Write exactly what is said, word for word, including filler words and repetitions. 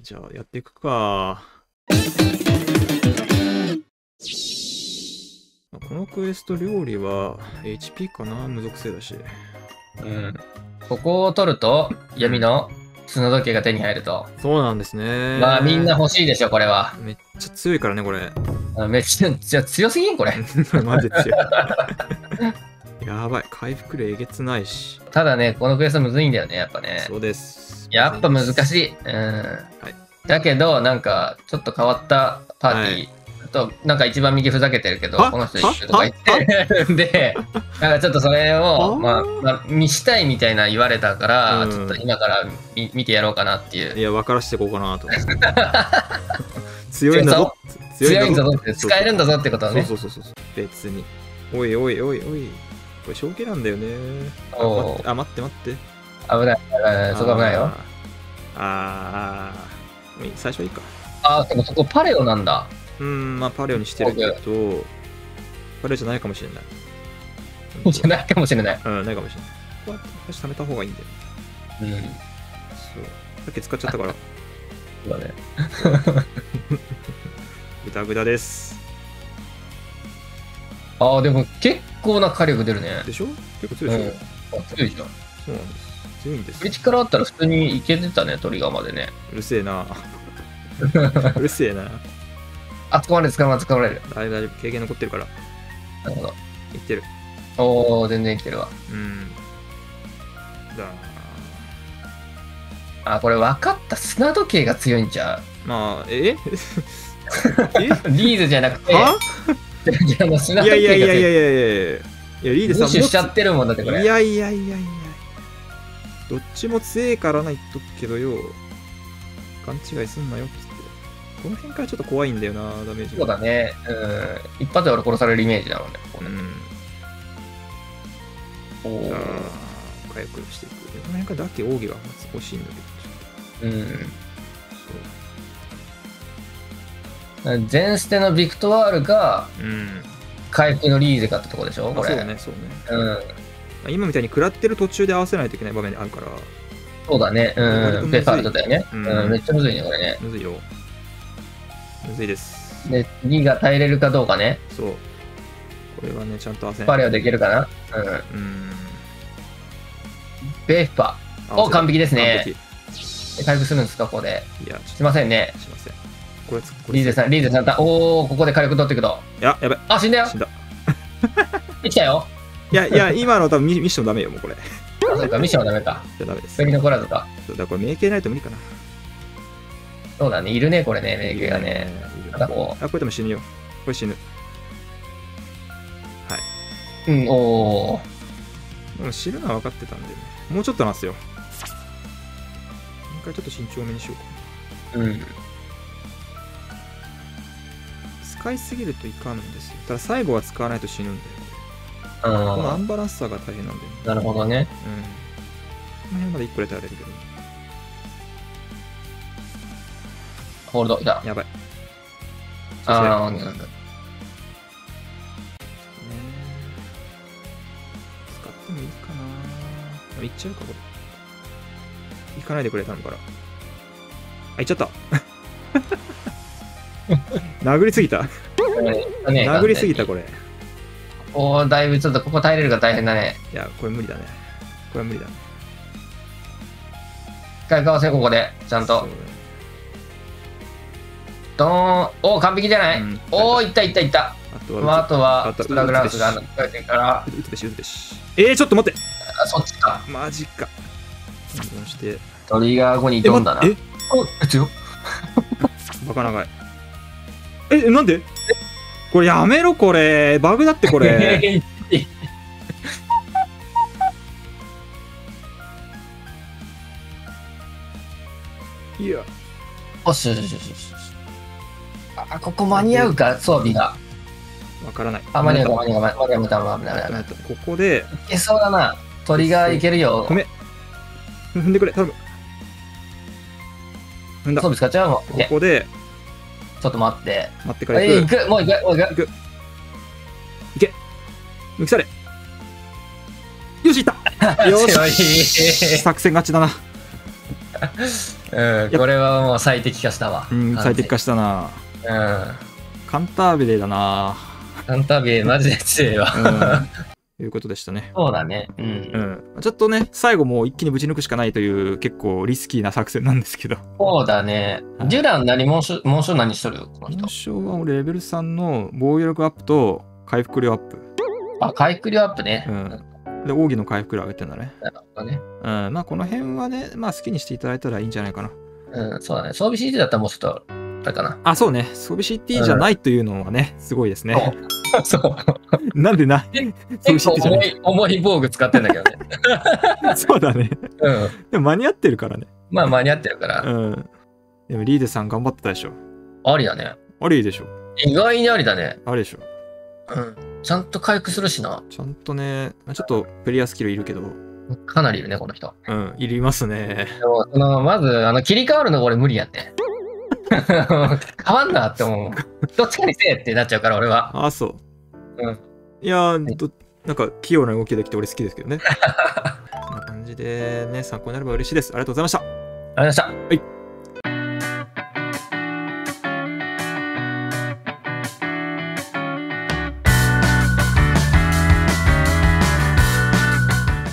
じゃあ、やっていくか。このクエスト料理は エイチピー かな、無属性だし。 うん。ここを取ると、闇の砂時計が手に入ると。 そうなんですね。 まあみんな欲しいでしょ、これは。 めっちゃ強いからね、これ。 めっちゃ、じゃ強すぎんこれ。 マジ強い。やばい、回復例えげつないし。 ただね、このクエストむずいんだよね、やっぱね。 そうです。 やっぱ難しい。うん。はい、だけど、なんか、ちょっと変わったパーティー。はいとなんか一番右ふざけてるけど、この人いるとか言ってるんで、なんかちょっとそれを、まあ、まあ、見したいみたいな言われたから、うん、ちょっと今から見見てやろうかなっていう。 いや、分からしていこうかなと。強いんだぞ。 強いんだぞって、使えるんだぞってことはね。 そうそうそうそう。別に。おいおいおいおい。これ正気なんだよね。あ、待って待って。 危ない。そこ危ないよ。 ああ。最初はいいか。 ああ、でもそこパレオなんだ。 うん、まあパレオにしてるけど、パレオじゃないかもしれない。 じゃないかもしれない。 うん、ないかもしれない。こうやって私貯めた方がいいんだよ。 うん。そう。 さっき使っちゃったから。 そうだね。 グダグダです。 ああ、でも結構な火力出るね。 でしょ？結構強いでしょ？ うん、あ、強いじゃん。 そうなんです。強いんです。 力あったら普通にいけてたね、トリガーまでね。 うるせえな。うるせえな。 あ、捕まれる、捕まれる、捕まれる。 大丈夫、経験残ってるから。 なるほど。 いってる。 おー、全然生きてるわ。 うん。だあ、これ分かった。砂時計が強いんちゃう。 まあ、ええリーズじゃなくて。 はいやいやいやいやいやいやいや、リーズさんもししちゃってるもんだってこれ。 いやいやいやいや。どっちも強えからな言っとくけどよ。勘違いすんなよ。この辺からちょっと怖いんだよな、ダメージが。 そうだね。うん。一発で俺殺されるイメージだもんね。 うん。おお。回復していく。この辺からだけ奥義が欲しいんだけど。うん。 そう。前捨てのビクトワールが、 うん。 回復のリーゼかってとこでしょこれ。 そうね、そうね。 うん。 今みたいに食らってる途中で合わせないといけない場面あるから。 そうだね。うん。ペパルトだよね。うん。めっちゃむずいね、これね。 むずいよ。むずいです。 で、次が耐えれるかどうかね。 そう。これはね、ちゃんと合わせない。 パレオできるかな。うん。うん。ベーフパ。お、完璧ですね。回復するんですか、ここで。 いや、 しませんね。 しません。これ、 リーゼさん、リーゼさん、おー、ここで火力取っていくと。 いや、やばい。 あ、死んだよ。 死んだ。 生きたよ。 いや、いや、今の多分ミッションダメよ、もうこれ。 あ、そうか、ミッションはダメか。 じゃダメです。 先残らずか。 そうだ、これ、命形ないと無理かな。 そうだね、いるね、これね、命形がね。 あ、これでも死ぬよ。これ死ぬ。はい。 うん、おー。 でも死ぬのは分かってたんで、ね、もうちょっとなんすよ。一回ちょっと慎重めにしようかな。 うん。 使いすぎるといかんんですよ。ただ最後は使わないと死ぬんだよ。 このアンバランスさが大変なんだよ。 なるほどね。 うん。この辺までいっこで耐えれるけど。 ホールド、いた。 やばい。 ああ、なんだ。使ってもいいかな。いっちゃうか、これ。行かないでくれ、頼むから。あ、行っちゃった。殴りすぎた。殴りすぎた、これ。 おお、だいぶちょっとここ耐えれるか大変だね。 いや、これ無理だね。これは無理だね。 一回かわせ、ここで、ちゃんと。ドーン。おお、完璧じゃない、うん、おお、いったいったいった。あとは、あとはスプラグランスが抜かれてるから。 打つべし、打つべし。えー、ちょっと待って。 あ、そっちか。 マジか。そして。 トリガー後に挑んだな。 ええ、強っ。バカ長い。え、なんでこれやめろ、これ。バグだって、これ。いや。 よしよしよしよし。あ、ここ間に合うか、装備が。 わからない。 あ、間に合うか、間に合うか、間に合うか、間に合うか。 ここで。 いけそうだな。トリガーいけるよ。 ごめん。踏んでくれ、頼む。 踏んだ。装備使っちゃうもん。 ここで。 ちょっと待って。 待ってから行く。行く、もう行く、もう行く。 行け。抜き去れ。よし、行った。よし。作戦勝ちだな。 うん、これはもう最適化したわ。 うん、最適化したな。 うん。 カンタービレだな。 カンタービレマジで強いわ。 ということでしたね。 そうだね。うん。 うん。ちょっとね、最後もう一気にぶち抜くしかないという結構リスキーな作戦なんですけど。 そうだね。ジュラン何、紋章、紋章何しとるこの人。 紋章は俺レベルさんの防御力アップと回復量アップ。 あ、回復量アップね。 うん。で、奥義の回復量上げてんだね。 なるほどね。 うん。まあこの辺はね、まあ好きにしていただいたらいいんじゃないかな。 うん、そうだね。装備 シーティー だったらもうちょっと、あれかな。 あ、そうね。装備 シーティー じゃないというのはね、すごいですね。 そう。 なんでな、 結構重い、重い防具使ってんだけどね。 そうだね。 うん。 でも間に合ってるからね。 まあ間に合ってるから。 うん。でもリーデさん頑張ってたでしょ。 ありだね。 ありでしょ。 意外にありだね。 ありでしょ。 うん。ちゃんと回復するしな。 ちゃんとね、ちょっとプレイヤースキルいるけど。 かなりいるね、この人。 うん、いりますね。 でも、その、まず、あの、切り替わるのが俺無理やって。変わんなって思う。どっちかにせえってなっちゃうから、俺は。 ああ、そう。 うん。 いやー、どなんか器用な動きできて俺好きですけどね。こんな感じでね、参考になれば嬉しいです。ありがとうございました。ありがとうございました。 はい。